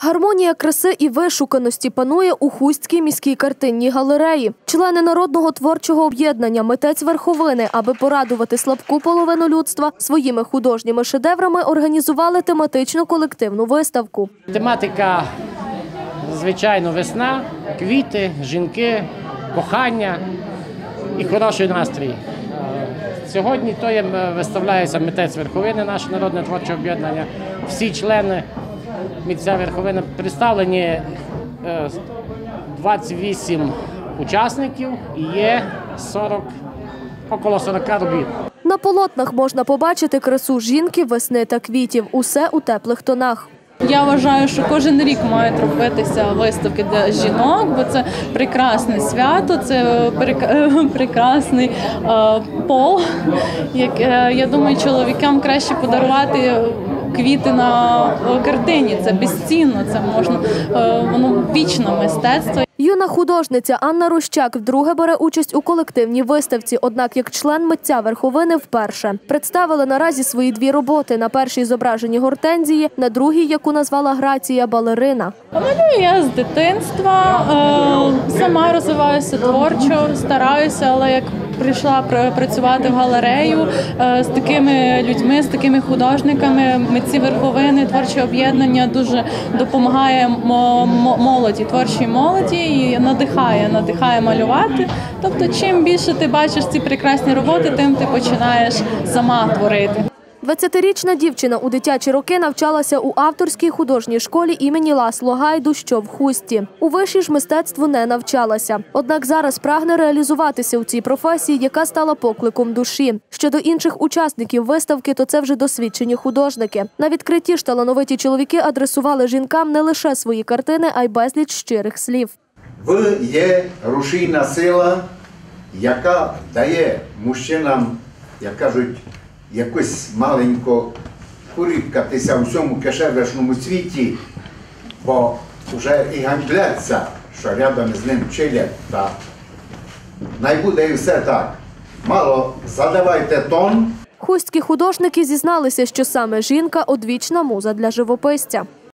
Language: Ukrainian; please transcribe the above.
Гармонія краси і вишуканості панує у Хустській міській картинній галереї. Члени Народного творчого об'єднання «Митець верховини», аби порадувати слабку половину людства, своїми художніми шедеврами організували тематичну колективну виставку. Тематика, звичайно, весна, квіти, жінки, кохання і хороший настрій. Сьогодні виставляється «Митець верховини», наше Народне творче об'єднання. Всі члени «Митця верховини» представлені 28 учасників і є около 40 робіт. На полотнах можна побачити красу жінки, весни та квітів. Усе у теплих тонах. Я вважаю, що кожен рік мають робитися виставки для жінок, бо це прекрасне свято, це прекрасний пол. Я думаю, чоловікам краще подарувати квіти на картині. Це безцінно, це можна, воно вічне мистецтво. Юна художниця Анна Рущак вдруге бере участь у колективній виставці, однак як член «Митця верховини» вперше. Представили наразі свої дві роботи. На першій зображені гортензії, на другій, яку назвала Грація, балерина. Малюю я з дитинства, сама розвиваюся творчо, стараюся, але як прийшла працювати в галерею з такими людьми, з такими художниками, «Митці верховини», творче об'єднання дуже допомагає молоді, творчій молоді і надихає малювати. Тобто, чим більше ти бачиш ці прекрасні роботи, тим ти починаєш сама творити. 20-річна дівчина у дитячі роки навчалася у авторській художній школі імені Ласло Гайду, що в Хусті. У виші ж мистецтву не навчалася. Однак зараз прагне реалізуватися у цій професії, яка стала покликом душі. Щодо інших учасників виставки, то це вже досвідчені художники. На відкритті ж талановиті чоловіки адресували жінкам не лише свої картини, а й безліч щирих слів. Ви є рушійна сила, яка дає мужчинам, як кажуть, якось маленько куріпкатися у всьому кишевешному світі, бо вже і ганьбляться, що рядом з ним чилять. Та най буде і все так. Мало задавайте тон. Хустські художники зізналися, що саме жінка – одвічна муза для живописця.